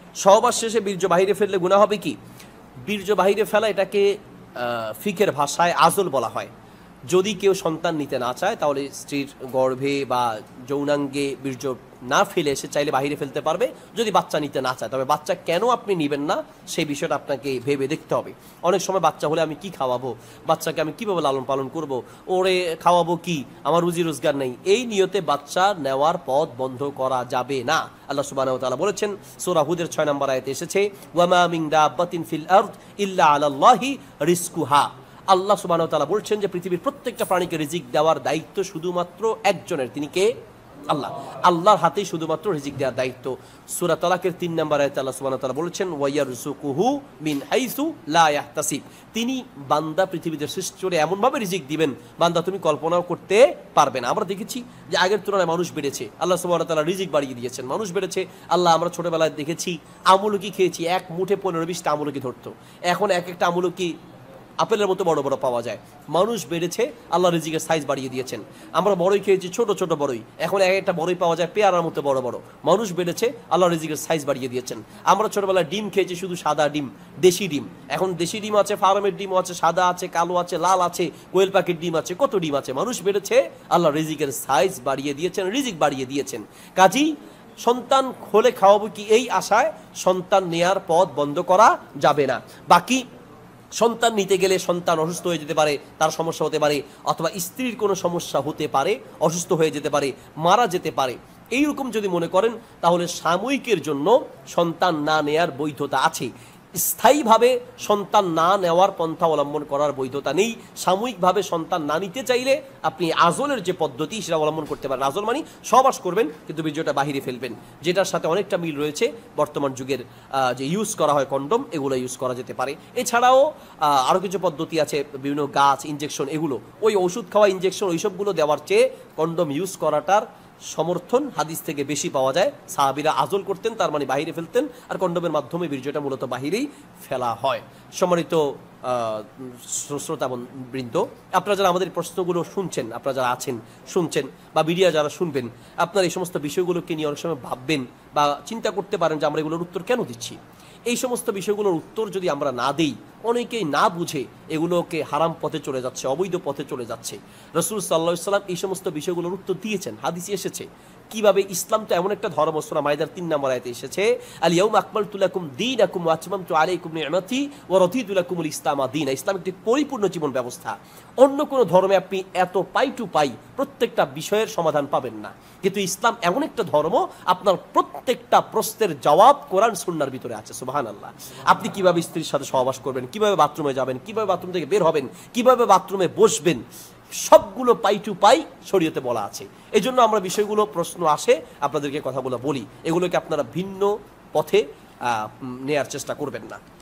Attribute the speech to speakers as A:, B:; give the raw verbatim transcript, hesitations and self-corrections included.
A: সহবাস শেষে বীর্য বাহিরে ফেললে গুনাহ হবে কি? বীর্য বাহিরে ফেলা এটাকে ফিকের ভাষায় আজল বলা হয়। যদি কেউ সন্তান নিতে না চায় তাহলে স্ত্রীর গর্ভে বা যৌনাঙ্গে বীর্য না ফেলে সে চাইলে বাহিরে ফেলতে পারবে, যদি বাচ্চা নিতে না চায়। তবে বাচ্চা কেন আপনি নেবেন না সেই বিষয়টা আপনাকে ভেবে দেখতে হবে। অনেক সময় বাচ্চা হলে আমি কি খাওয়াবো, বাচ্চাকে আমি কীভাবে লালন পালন করব, ওরে খাওয়াবো কি, আমার রুজি রোজগার নেই, এই নিয়তে বাচ্চা নেওয়ার পথ বন্ধ করা যাবে না। আল্লাহ সুবহানাহু ওয়া তাআলা বলেছেন সূরা হুদের ছয় নম্বর আয়াতে এসেছে, ওয়ামা মিন দাব্বাতিন ফিল আরদ ইল্লা আলাল্লাহি রিজকুহা। আল্লাহ সুবহানাহু ওয়া তাআলা বলছেন যে পৃথিবীর প্রত্যেকটা প্রাণীকে রিজিক দেওয়ার দায়িত্ব শুধুমাত্র একজনের, তিনি কে? আল্লাহ। আল্লাহর হাতেই শুধুমাত্র রিজিক দেওয়ার দায়িত্ব। সূরা তালাকের তিন নম্বর আয়াতে আল্লাহ সুবহানাহু ওয়া তাআলা বলেছেন, ওয়ায়ারযুকুহু মিন হাইসু লা ইয়াহতাসিব। তিনি বান্দা পৃথিবীতে সৃষ্টি করে এমনভাবে রিজিক দিবেন বান্দা তুমি কল্পনাও করতে পারবে না। আমরা দেখেছি যে আগের তুলনায় মানুষ বেড়েছে, আল্লাহ সুবহানাহু ওয়া তাআলা রিজিক বাড়িয়ে দিয়েছেন, মানুষ বেড়েছে। আল্লাহ আমরা ছোটবেলায় দেখেছি আমলকি খেয়েছি, এক মুঠে পনেরো বিশটা আমলকি ধরতো, এখন এক একটা আমলকি আপেলের মতো বড় বড় পাওয়া যায়। মানুষ বেড়েছে, আল্লাহ রিজিকের সাইজ বাড়িয়ে দিয়েছেন। আমরা বড়ই খেয়েছি, ছোট ছোট বড়ই, এখন এক একটা বড়ই পাওয়া যায় পেয়ারার মতো বড় বড়। মানুষ বেড়েছে, আল্লাহ রিজিকের সাইজ বাড়িয়ে দিয়েছেন। আমরা ছোটবেলায় ডিম খেয়েছি, শুধু সাদা ডিম, দেশি ডিম। এখন দেশি ডিম আছে, ফার্মের ডিমও আছে, সাদা আছে, কালো আছে, লাল আছে, কোয়েল পাখির ডিম আছে, কত ডিম আছে। মানুষ বেড়েছে, আল্লাহ রিজিকের সাইজ বাড়িয়ে দিয়েছেন, রিজিক বাড়িয়ে দিয়েছেন। কাজী সন্তান হলে খাওয়াবো কি এই আশায় সন্তান নেয়ার পথ বন্ধ করা যাবে না। বাকি সন্তান নিতে গেলে সন্তান অসুস্থ হয়ে যেতে পারে, তার সমস্যা হতে পারে, অথবা স্ত্রীর কোনো সমস্যা হতে পারে, অসুস্থ হয়ে যেতে পারে, মারা যেতে পারে। এইরকম যদি মনে করেন তাহলে সাময়িকের জন্য সন্তান না নেয়ার বৈধতা আছে। স্থায়ীভাবে সন্তান না নেওয়ার পন্থা অবলম্বন করার বৈধতা নেই। সাময়িকভাবে সন্তান না নিতে চাইলে আপনি আজলের যে পদ্ধতি সেটা অবলম্বন করতে পারেন। আজল মানে সহবাস করবেন কিন্তু বীর্যটা বাহিরে ফেলবেন, যেটার সাথে অনেকটা মিল রয়েছে বর্তমান যুগের যে ইউজ করা হয় কন্ডম, এগুলো ইউজ করা যেতে পারে। এছাড়াও আরও কিছু পদ্ধতি আছে, বিভিন্ন গাছ, ইনজেকশন, এগুলো ওই ওষুধ খাওয়া ইনজেকশন ওইসবগুলো দেওয়ার চেয়ে কন্ডম ইউজ করাটার সমর্থন হাদিস থেকে বেশি পাওয়া যায়। সাহাবীরা আজল করতেন, তার মানে বাহিরে ফেলতেন, আর কন্ডমের মাধ্যমে বীর্যটা মূলত বাহিরেই ফেলা হয়। সম্মানিত শ্রোতাবৃন্দ, আপনারা যারা আমাদের প্রশ্নগুলো শুনছেন, আপনারা যারা আছেন শুনছেন, বা মিডিয়া যারা শুনবেন, আপনারা এই সমস্ত বিষয়গুলোকে নিয়ে অনেক সময় ভাববেন বা চিন্তা করতে পারেন যে আমরা এগুলোর উত্তর কেন দিচ্ছি। এই সমস্ত বিষয়গুলোর উত্তর যদি আমরা না দিই, অনেকেই না বুঝে এগুলোকে হারাম পথে চলে যাচ্ছে, অবৈধ পথে চলে যাচ্ছে। রাসূল সাল্লাল্লাহু আলাইহি ওয়াসাল্লাম এই সমস্ত বিষয়গুলোর উত্তর দিয়েছেন, হাদিসে এসেছে কিভাবে। ইসলাম তো এমন একটা ধর্ম, সূরা মাইদার তিন নম্বর আয়াতে এসেছে, আল ইয়াউমা আকমালতু লাকুম দীনাকুম ওয়া আতমামতু আলাইকুম নি'মাতি ওয়া রাদিতু লাকুমুল ইসলামা দীনা। ইসলাম একটি পরিপূর্ণ জীবন ব্যবস্থা। অন্য কোনো ধর্মে আপনি এত পাই টু পাই প্রত্যেকটা বিষয়ের সমাধান পাবেন না, কিন্তু ইসলাম এমন একটা ধর্ম আপনার প্রত্যেকটা প্রশ্নের জবাব কোরআন সুন্নাহর ভিতরে আছে। সুবহানাল্লাহ। আপনি কিভাবে স্ত্রীর সাথে সহবাস করবেন, কিভাবে বাথরুমে যাবেন, কিভাবে বাথরুম থেকে বের হবেন, কিভাবে বাথরুমে বসবেন, সবগুলো পাই টু পাই শরীয়তে বলা আছে। এই জন্য আমরা বিষয়গুলো প্রশ্ন আসে আপনাদেরকে কথাগুলো বলি, এগুলোকে আপনারা ভিন্ন পথে নেয়ার চেষ্টা করবেন না।